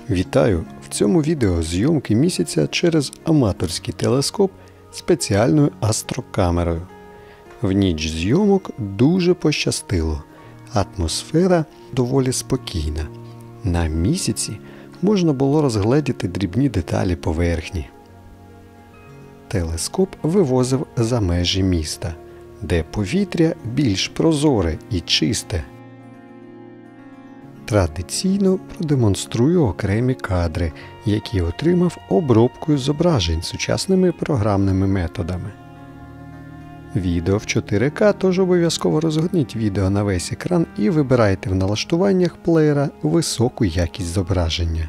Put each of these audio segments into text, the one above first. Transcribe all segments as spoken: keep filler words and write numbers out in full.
Вітаю! В цьому відео зйомки місяця через аматорський телескоп спеціальною астрокамерою. В ніч зйомок дуже пощастило. Атмосфера доволі спокійна. На місяці можна було розгледіти дрібні деталі поверхні. Телескоп вивозив за межі міста, де повітря більш прозоре і чисте. Традиційно продемонструю окремі кадри, які отримав обробкою зображень сучасними програмними методами. Відео в чотири ка, тож обов'язково розгорніть відео на весь екран і вибирайте в налаштуваннях плеєра високу якість зображення.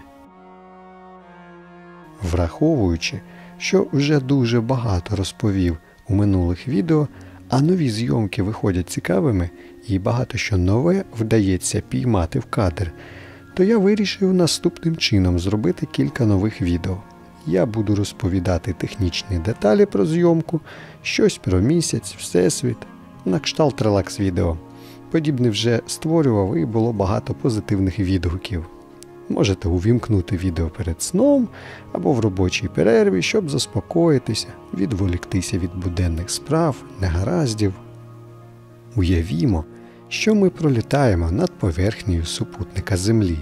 Враховуючи, що вже дуже багато розповів у минулих відео, а нові зйомки виходять цікавими і багато що нове вдається піймати в кадр, то я вирішив наступним чином зробити кілька нових відео. Я буду розповідати технічні деталі про зйомку, щось про місяць, всесвіт, на кшталт релакс-відео. Подібне вже створював і було багато позитивних відгуків. Можете увімкнути відео перед сном або в робочій перерві, щоб заспокоїтися, відволіктися від буденних справ, негараздів. Уявімо, що ми пролітаємо над поверхнею супутника Землі.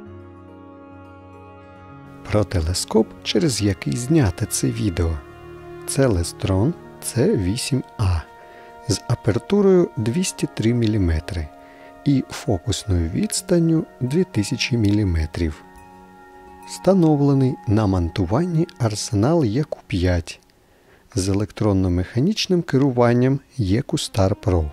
Про телескоп, через який знято це відео. Це Лестрон Це вісім А з апертурою двісті три міліметри і фокусною відстанню дві тисячі міліметрів. Встановлений на монтуванні Arsenal Е Ку п'ять з електронно-механічним керуванням Е Ку Star Pro.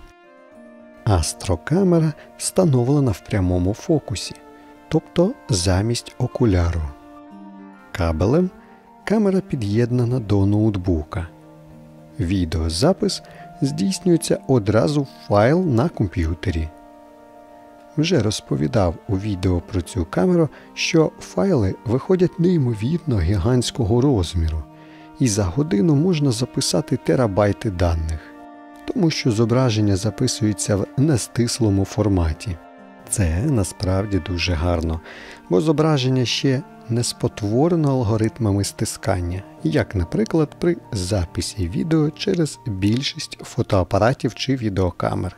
Астрокамера встановлена в прямому фокусі, тобто замість окуляру. Кабелем камера під'єднана до ноутбука. Відеозапис здійснюється одразу в файл на комп'ютері. Вже розповідав у відео про цю камеру, що файли виходять неймовірно гігантського розміру, і за годину можна записати терабайти даних, тому що зображення записується в нестислому форматі. Це насправді дуже гарно, бо зображення ще не спотворено алгоритмами стискання, як, наприклад, при записі відео через більшість фотоапаратів чи відеокамер.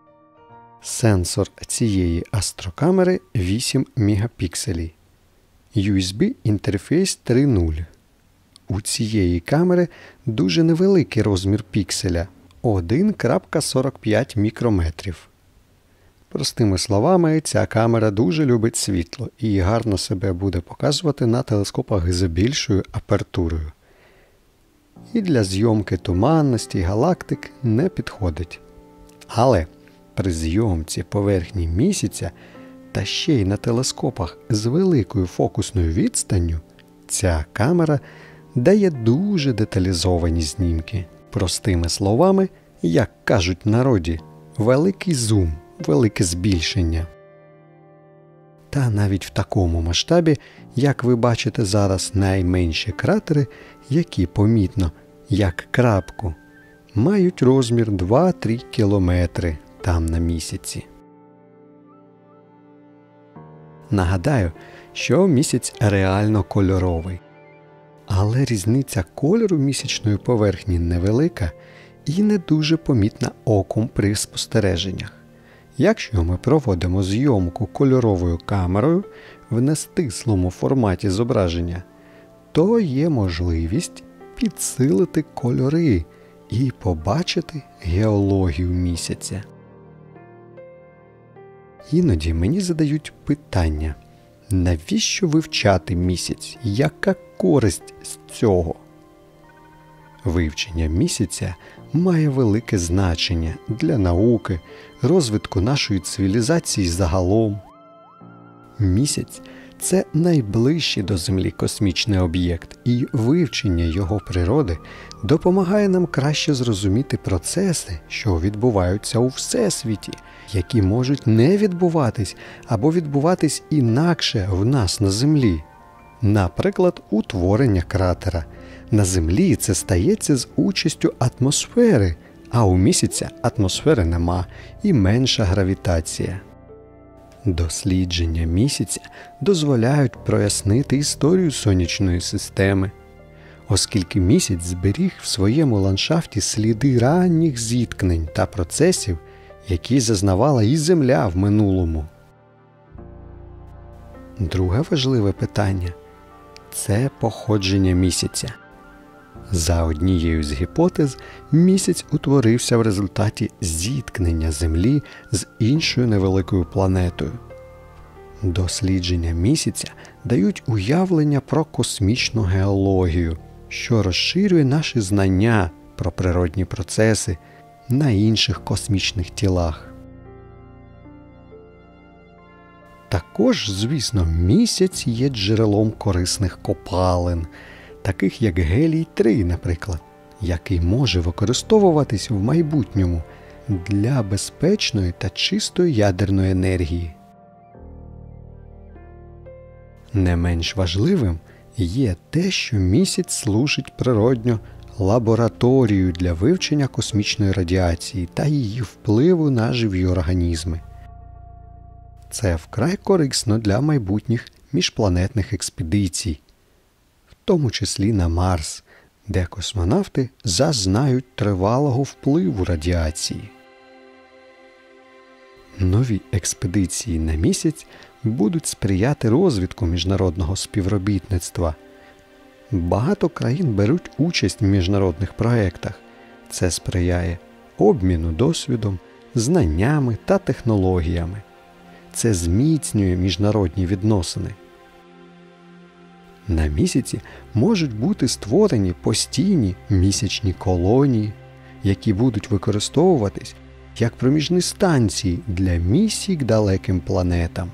Сенсор цієї астрокамери вісім мегапікселів. Ю Ес Бі інтерфейс три нуль. У цієї камери дуже невеликий розмір пікселя – один крапка сорок п'ять мікрометрів. Простими словами, ця камера дуже любить світло і гарно себе буде показувати на телескопах з більшою апертурою. І для зйомки туманності галактик не підходить. Але при зйомці поверхні місяця та ще й на телескопах з великою фокусною відстанню ця камера дає дуже деталізовані знімки. Простими словами, як кажуть в народі, великий зум, велике збільшення. Та навіть в такому масштабі, як ви бачите зараз, найменші кратери, які помітно, як крапку, мають розмір два-три кілометри там на місяці. Нагадаю, що місяць реально кольоровий. Але різниця кольору місячної поверхні невелика і не дуже помітна оком при спостереженнях. Якщо ми проводимо зйомку кольоровою камерою в нестислому форматі зображення, то є можливість підсилити кольори і побачити геологію місяця. Іноді мені задають питання, навіщо вивчати місяць, яка користь з цього? Вивчення місяця має велике значення для науки, розвитку нашої цивілізації загалом. Місяць – це найближчий до Землі космічний об'єкт, і вивчення його природи допомагає нам краще зрозуміти процеси, що відбуваються у Всесвіті, які можуть не відбуватись або відбуватись інакше в нас на Землі. Наприклад, утворення кратера. На Землі це стається з участю атмосфери, а у місяця атмосфери нема і менша гравітація. Дослідження місяця дозволяють прояснити історію сонячної системи, оскільки місяць зберіг в своєму ландшафті сліди ранніх зіткнень та процесів, які зазнавала і Земля в минулому. Друге важливе питання – це походження місяця. За однією з гіпотез, місяць утворився в результаті зіткнення Землі з іншою невеликою планетою. Дослідження місяця дають уявлення про космічну геологію, що розширює наші знання про природні процеси на інших космічних тілах. Також, звісно, місяць є джерелом корисних копалин, таких як гелій три, наприклад, який може використовуватись в майбутньому для безпечної та чистої ядерної енергії. Не менш важливим є те, що місяць служить природньо лабораторією для вивчення космічної радіації та її впливу на живі організми. Це вкрай корисно для майбутніх міжпланетних експедицій, в тому числі на Марс, де космонавти зазнають тривалого впливу радіації. Нові експедиції на місяць будуть сприяти розвитку міжнародного співробітництва. Багато країн беруть участь в міжнародних проєктах. Це сприяє обміну досвідом, знаннями та технологіями. Це зміцнює міжнародні відносини. На місяці можуть бути створені постійні місячні колонії, які будуть використовуватись як проміжні станції для місій к далеким планетам.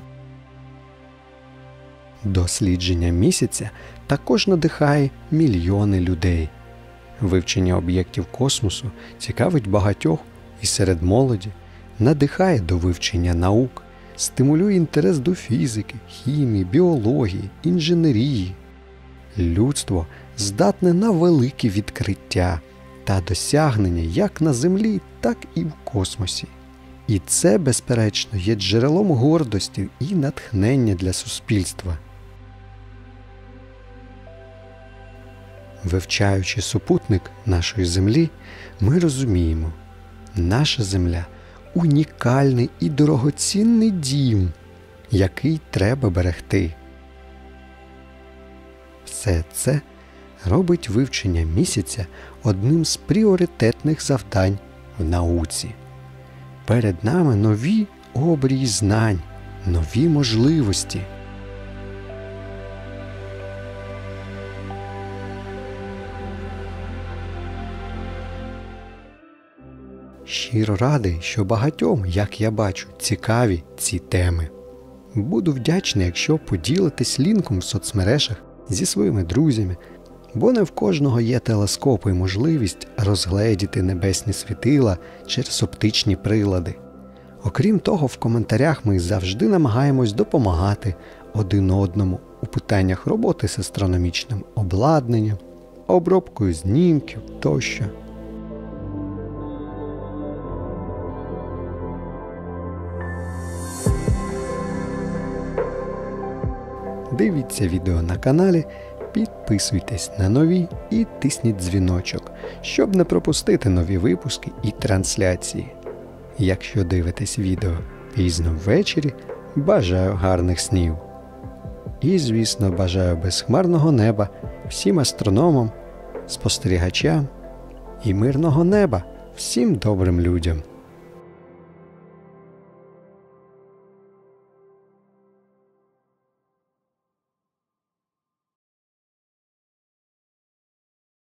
Дослідження місяця також надихає мільйони людей. Вивчення об'єктів космосу цікавить багатьох і серед молоді, надихає до вивчення наук, стимулює інтерес до фізики, хімії, біології, інженерії. Людство здатне на великі відкриття та досягнення як на Землі, так і в космосі. І це, безперечно, є джерелом гордості і натхнення для суспільства. Вивчаючи супутник нашої Землі, ми розуміємо, наша Земля – унікальний і дорогоцінний дім, який треба берегти. Все це робить вивчення місяця одним з пріоритетних завдань в науці. Перед нами нові обрії знань, нові можливості. Щиро радий, що багатьом, як я бачу, цікаві ці теми. Буду вдячний, якщо поділитесь лінком в соцмережах зі своїми друзями, бо не в кожного є телескоп і можливість розгледіти небесні світила через оптичні прилади. Окрім того, в коментарях ми завжди намагаємось допомагати один одному у питаннях роботи з астрономічним обладнанням, обробкою знімків тощо. Дивіться відео на каналі, підписуйтесь на нові і тисніть дзвіночок, щоб не пропустити нові випуски і трансляції. Якщо дивитесь відео пізно ввечері, бажаю гарних снів. І, звісно, бажаю безхмарного неба всім астрономам, спостерігачам і мирного неба всім добрим людям.